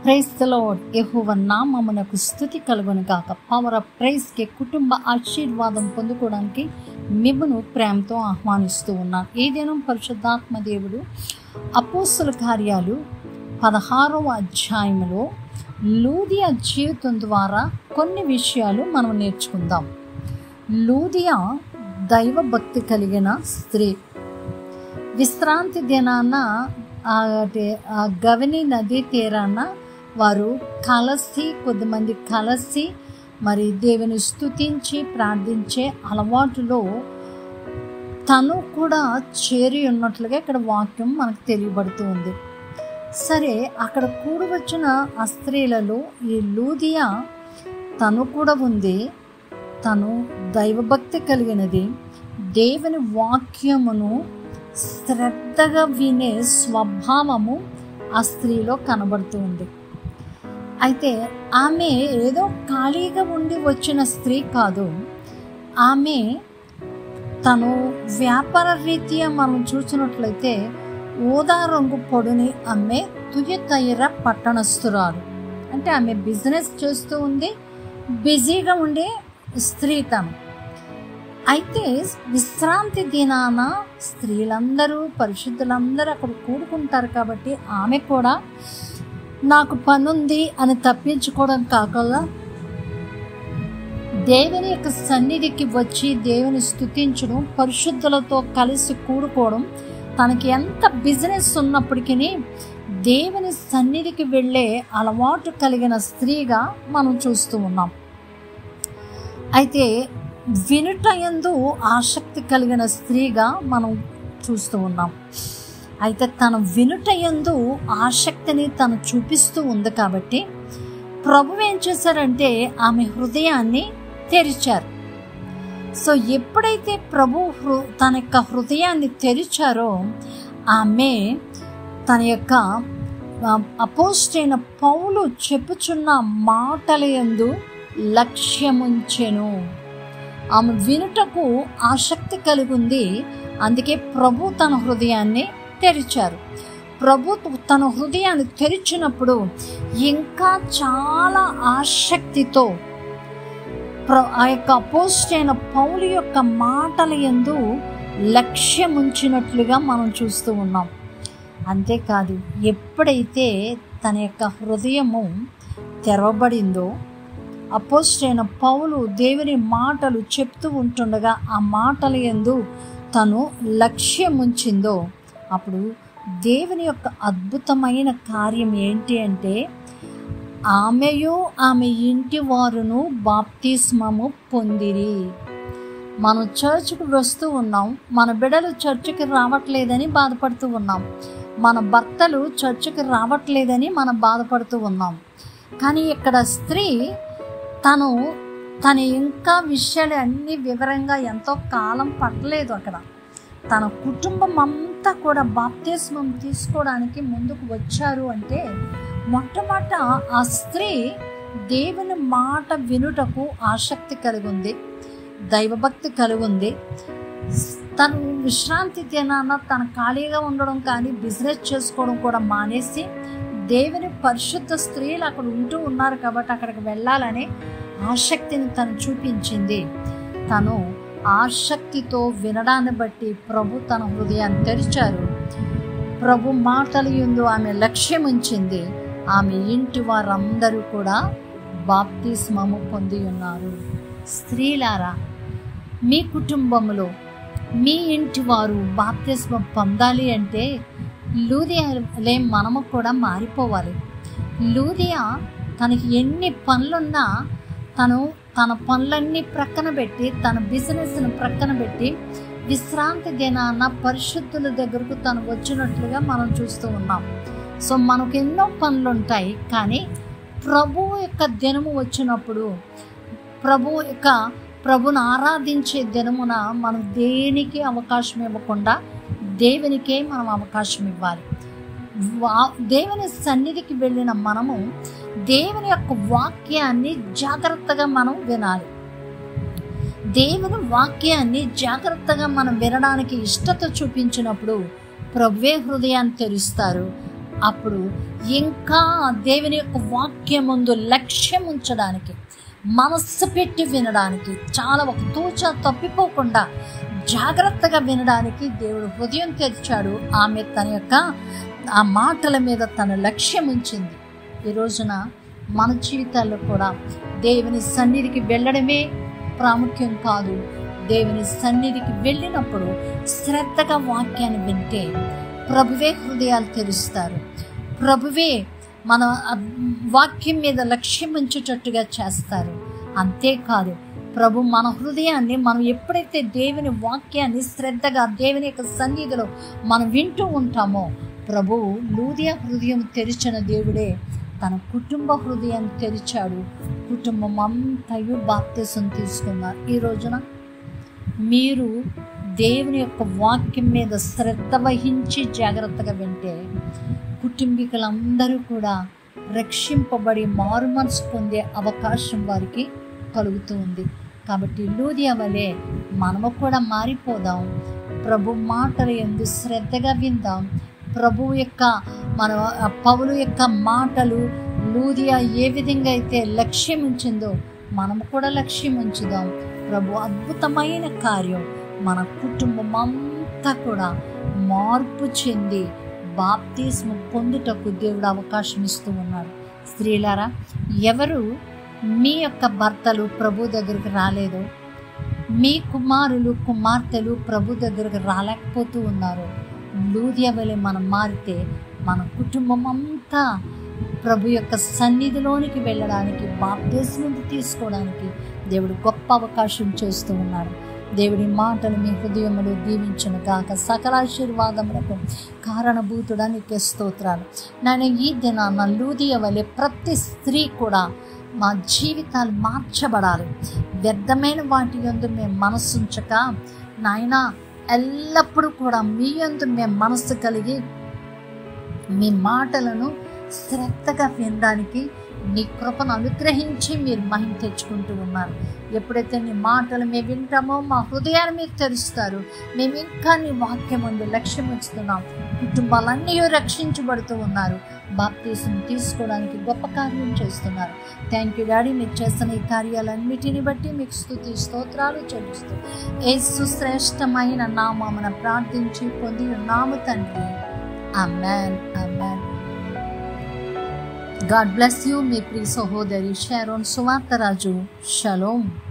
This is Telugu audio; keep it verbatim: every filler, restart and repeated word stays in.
Praise the lord. యెహోవా నామమునకు స్తుతి కలుగును గాక. పవర్ ఆఫ్ ప్రైజ్కి కుటుంబ ఆశీర్వాదం పొందుకోవడానికి మిమ్మును ప్రేమతో ఆహ్వానిస్తూ ఉన్నాను. ఈ దినం పరిశుద్ధాత్మ దేవుడు అపోస్తల కార్యాలు పదహారవ అధ్యాయంలో లూదియా జీవితం ద్వారా కొన్ని విషయాలు మనం నేర్చుకుందాం. లూదియా దైవభక్తి కలిగిన స్త్రీ. విశ్రాంతి దినాన గవిని నదీ తీరాన వారు కలిసి కొద్దిమంది కలిసి మరి దేవుని స్తుతించి ప్రార్థించే అలవాటులో తను కూడా చేరి ఉన్నట్లుగా ఇక్కడ వాక్యం మనకు తెలియబడుతూ ఉంది. సరే, అక్కడ కూడి వచ్చిన ఆ స్త్రీలలో ఈ లూదియా తను కూడా ఉంది. తను దైవభక్తి కలిగినది. దేవుని వాక్యమును శ్రద్ధగా వినే స్వభావము ఆ స్త్రీలో కనబడుతూ ఉంది. అయితే ఆమె ఏదో ఖాళీగా ఉండి వచ్చిన స్త్రీ కాదు. ఆమె తను వ్యాపార రీత్యా మనం చూసినట్లయితే ఊదా రంగు పొడిని అమ్మే తుయతైర పట్టణస్థురాలు. అంటే ఆమె బిజినెస్ చేస్తూ ఉంది, బిజీగా ఉండే స్త్రీ తను. అయితే విశ్రాంతి దినాన స్త్రీలందరూ పరిశుద్ధులందరూ అక్కడ కూడుకుంటారు కాబట్టి ఆమె కూడా నాకు పనుంది అని తప్పించుకోవడం కాకుండా దేవుని యొక్క సన్నిధికి వచ్చి దేవుని స్తుతించడం, పరిశుద్ధులతో కలిసి కూడుకోవడం, తనకి ఎంత బిజినెస్ ఉన్నప్పటికీ దేవుని సన్నిధికి వెళ్ళే అలవాటు కలిగిన స్త్రీగా మనం చూస్తూ ఉన్నాం. అయితే వినుటయందు ఆసక్తి కలిగిన స్త్రీగా మనం చూస్తూ ఉన్నాం. అయితే తన వినుటయందు ఆసక్తిని తను చూపిస్తూ ఉంది కాబట్టి ప్రభు ఏం చేశారంటే ఆమె హృదయాన్ని తెరిచారు. సో ఎప్పుడైతే ప్రభు హృ తన యొక్క హృదయాన్ని తెరిచారో ఆమె తన యొక్క అపోస్తలుడైన పౌలు చెప్పుచున్న మాటల యందు లక్ష్యముంచెను. ఆమె వినుటకు ఆసక్తి కలిగి ఉంది. అందుకే ప్రభు తన హృదయాన్ని తెరిచారు. ప్రభు తన హృదయాన్ని తెరిచినప్పుడు ఇంకా చాలా ఆసక్తితో ఆ యొక్క అపోస్తలుడైన పౌలు యొక్క మాటల యందు లక్ష్యముంచినట్లుగా మనం చూస్తూ ఉన్నాం. అంతేకాదు, ఎప్పుడైతే తన యొక్క హృదయము తెరవబడిందో, అపోస్తలుడైన పౌలు దేవుని మాటలు చెప్తూ ఉంటుండగా ఆ మాటల యందు తను లక్ష్యముంచిందో, అప్పుడు దేవుని యొక్క అద్భుతమైన కార్యం ఏంటి అంటే ఆమెయు ఆమె ఇంటి వారును బాప్తిస్మము పొందిరి. మనం చర్చికి వస్తూ ఉన్నాం, మన బిడ్డలు చర్చికి రావట్లేదని బాధపడుతూ ఉన్నాం, మన భర్తలు చర్చికి రావట్లేదని మనం బాధపడుతూ ఉన్నాం. కానీ ఇక్కడ స్త్రీ తను తన ఇంకా విషయాలు అన్నీ వివరంగా ఎంతో కాలం పట్టలేదు. అక్కడ తన కుటుంబం అంతా కూడా బాప్తిస్మం తీసుకోవడానికి ముందుకు వచ్చారు. అంటే మొట్టమొదట ఆ స్త్రీ దేవుని మాట వినుటకు ఆసక్తి కలిగి ఉంది, దైవభక్తి కలిగి ఉంది. తను విశ్రాంతి దినాన తను ఖాళీగా ఉండడం కానీ బిజినెస్ చేసుకోవడం కూడా మానేసి దేవుని పరిశుద్ధ స్త్రీలు అక్కడ ఉంటూ ఉన్నారు కాబట్టి అక్కడికి వెళ్ళాలని ఆసక్తిని తను చూపించింది. తను ఆసక్తితో వినడాన్ని బట్టి ప్రభు తన హృదయాన్ని తెరిచారు. ప్రభు మాటల యందు ఆమె లక్ష్యం ఉంచింది. ఆమె ఇంటి వారందరూ కూడా బాప్తిస్మము పొంది ఉన్నారు. స్త్రీలారా, మీ కుటుంబంలో మీ ఇంటి వారు బాప్తిస్మం పొందాలి అంటే లూదియాలే మనము కూడా మారిపోవాలి. లూదియా తనకి ఎన్ని పనులున్నా తను తన పనులన్నీ ప్రక్కన పెట్టి, తన బిజినెస్ను ప్రక్కన పెట్టి విశ్రాంతి దినాన పరిశుద్ధుల దగ్గరకు తను వచ్చినట్లుగా మనం చూస్తూ ఉన్నాం. సో మనకు ఎన్నో పనులు ఉంటాయి, కానీ ప్రభువు యొక్క దినము వచ్చినప్పుడు, ప్రభు యొక్క ప్రభుని ఆరాధించే దినమున మనం దేనికి అవకాశం ఇవ్వకుండా దేవునికే మనం అవకాశం ఇవ్వాలి. వా దేవుని సన్నిధికి వెళ్ళిన మనము దేవుని యొక్క వాక్యాన్ని జాగ్రత్తగా మనం వినాలి. దేవుని వాక్యాన్ని జాగ్రత్తగా మనం వినడానికి ఇష్టత చూపించినప్పుడు ప్రభువే హృదయాన్ని తెరుస్తారు. అప్పుడు ఇంకా దేవుని యొక్క వాక్యం ముందు లక్ష్యం ఉంచడానికి, మనస్సు పెట్టి వినడానికి, చాలా ఒక తూచా తప్పిపోకుండా జాగ్రత్తగా వినడానికి దేవుడు హృదయం తెరిచాడు. ఆమె తన యొక్క ఆ మాటల మీద తన లక్ష్యం ఉంచింది. ఈ రోజున మన జీవితాల్లో కూడా దేవుని సన్నిధికి వెళ్ళడమే ప్రాముఖ్యం కాదు. దేవుని సన్నిధికి వెళ్ళినప్పుడు శ్రద్ధగా వాక్యాన్ని వింటే ప్రభువే హృదయాలు తెరుస్తారు. ప్రభువే మన వాక్యం మీద లక్ష్యం ఉంచేటట్టుగా చేస్తారు. అంతేకాదు, ప్రభు మన హృదయాన్ని మనం ఎప్పుడైతే దేవుని వాక్యాన్ని శ్రద్ధగా దేవుని యొక్క సన్నిధిలో మనం వింటూ ఉంటామో, ప్రభువు లూదియా హృదయం తెరిచిన దేవుడే తన కుటుంబ హృదయాన్ని తెరిచాడు. కుటుంబం అంతయు బాప్తిసం తీసుకున్నారు. ఈ రోజున మీరు దేవుని యొక్క వాక్యం మీద శ్రద్ధ వహించి జాగ్రత్తగా వింటే కుటుంబీకులందరూ కూడా రక్షింపబడి మారు మనసు పొందే అవకాశం వారికి కలుగుతూ ఉంది. కాబట్టి లూదియా వలె మనము కూడా మారిపోదాం. ప్రభు మాటలు యందు శ్రద్ధగా విందాం. ప్రభు యొక్క మన పౌలు యొక్క మాటలు లూదియా ఏ విధంగా అయితే లక్ష్యం ఉంచిందో మనము కూడా లక్ష్యం ఉంచుదాం. ప్రభు అద్భుతమైన కార్యం మన కుటుంబం అంతా కూడా మార్పు చెంది బాప్తిస్మ పొందుటకు దేవుడు అవకాశం ఇస్తూ ఉన్నాడు. స్త్రీలారా, ఎవరు మీ యొక్క భర్తలు ప్రభు దగ్గరికి రాలేదో, మీ కుమారులు కుమార్తెలు ప్రభు దగ్గరకు రాలేకపోతూ ఉన్నారు, లూదియా వలె మనం మారితే మన కుటుంబం అంతా ప్రభు యొక్క సన్నిధిలోనికి వెళ్ళడానికి, బాప్తిస్మం తీసుకోవడానికి దేవుడు గొప్ప అవకాశం చేస్తూ ఉన్నాడు. దేవుడి మాటలు మీ హృదయములు దీవించును గాక. సకల ఆశీర్వాదములకు కారణభూతుడానికి స్తోత్రాలు. నేను ఈ దినాన లూదియా వలె ప్రతి స్త్రీ కూడా మా జీవితాలు మార్చబడాలి. వ్యర్థమైన వాటి యందు మేము మనస్సు ఉంచక, నాయనా ఎల్లప్పుడూ కూడా మీ యందు మేము మనస్సు కలిగి మీ మాటలను శ్రద్ధగా వినడానికి నీ కృపను అనుగ్రహించి మీరు మహిమ తెచ్చుకుంటూ ఉన్నారు. ఎప్పుడైతే నీ మాటలు మేము వింటామో మా హృదయాన్ని మీరు తెరుస్తారు. మేము ఇంకా నీ వాక్యం ముందు లక్ష్యం ఉంచుతున్నాం. కుటుంబాలన్నీ రక్షించబడుతూ ఉన్నారు. బాప్తిసం తీసుకోవడానికి గొప్ప కార్యం చేస్తున్నారు. Thank you daddy. మీరు చేస్తున్న ఈ కార్యాలన్నిటిని బట్టి మీకు స్తుతి స్తోత్రాలు చెల్లిస్తూ యేసు శ్రేష్టమైన నామమున ప్రార్థించి పొంది ఉన్నాము తండ్రి. ఆమేన్, ఆమేన్. God bless you, మీ ప్రియ సహోదరి షారోన్ సువార్తరాజు. షలోమ్.